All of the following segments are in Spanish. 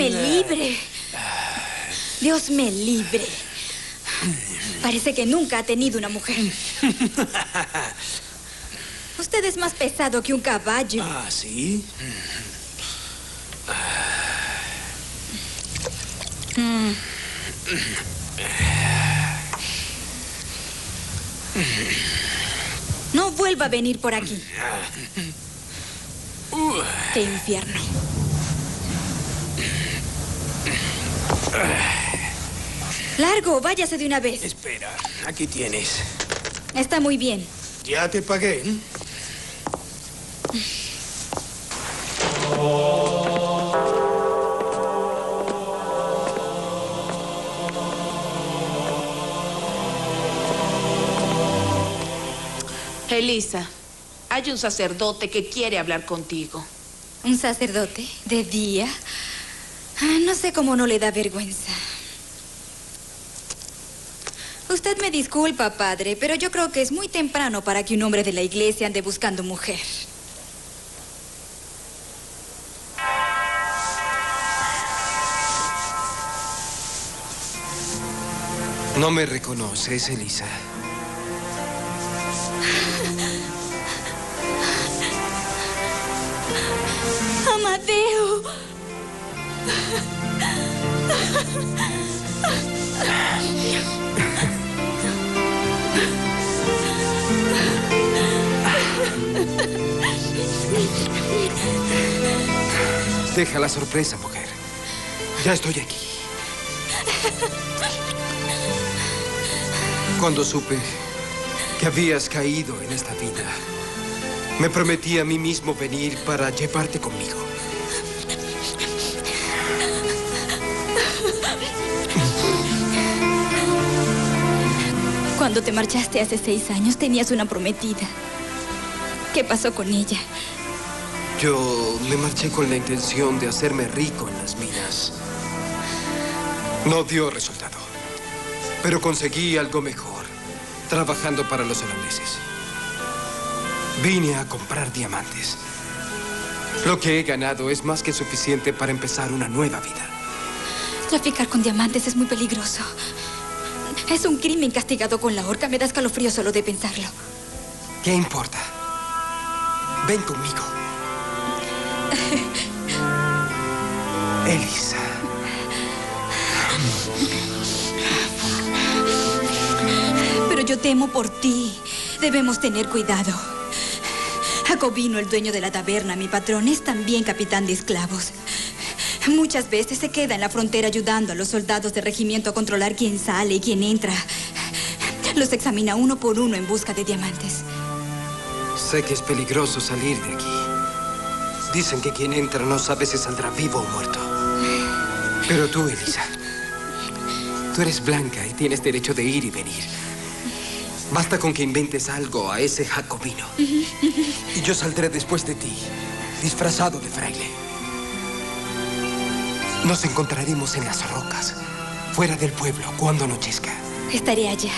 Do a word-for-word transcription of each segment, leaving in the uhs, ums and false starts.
me libre. Dios me libre. Parece que nunca ha tenido una mujer. Usted es más pesado que un caballo. Ah, ¿sí? Mm. No vuelva a venir por aquí. ¡Qué infierno! Largo, váyase de una vez. Espera, aquí tienes. Está muy bien. Ya te pagué. Elisa, hay un sacerdote que quiere hablar contigo. ¿Un sacerdote? ¿De día? Ah, no sé cómo no le da vergüenza. Usted me disculpa, padre, pero yo creo que es muy temprano para que un hombre de la iglesia ande buscando mujer. No me reconoces, Elisa. Amadeo. Deja la sorpresa, mujer. Ya estoy aquí. Cuando supe que habías caído en esta vida, me prometí a mí mismo venir para llevarte conmigo. Cuando te marchaste hace seis años, tenías una prometida. ¿Qué pasó con ella? Yo me marché con la intención de hacerme rico en las minas. No dio resultado, pero conseguí algo mejor, trabajando para los holandeses. Vine a comprar diamantes. Lo que he ganado es más que suficiente para empezar una nueva vida. Traficar con diamantes es muy peligroso. Es un crimen castigado con la horca. Me da escalofrío solo de pensarlo. ¿Qué importa? Ven conmigo. Elisa. Pero yo temo por ti. Debemos tener cuidado. Jacobino, el dueño de la taberna, mi patrón, es también capitán de esclavos. Muchas veces se queda en la frontera ayudando a los soldados del regimiento a controlar quién sale y quién entra. Los examina uno por uno en busca de diamantes. Sé que es peligroso salir de aquí. Dicen que quien entra no sabe si saldrá vivo o muerto. Pero tú, Elisa, tú eres blanca y tienes derecho de ir y venir. Basta con que inventes algo a ese Jacobino. Y yo saldré después de ti, disfrazado de fraile. Nos encontraremos en las rocas, fuera del pueblo, cuando anochezca. Estaré allá.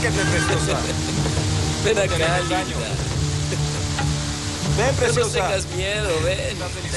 Acérquete, preciosa. Ven acá, Tenemos linda. daño. Ven, No preciosa. tengas miedo, ven.